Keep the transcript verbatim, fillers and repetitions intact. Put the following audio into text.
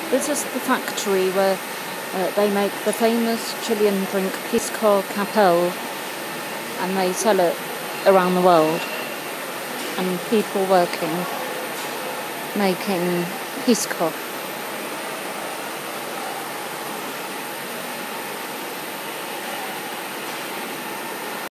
This is the factory where uh, they make the famous Chilean drink Pisco Capel, and they sell it around the world. And people working, making Pisco.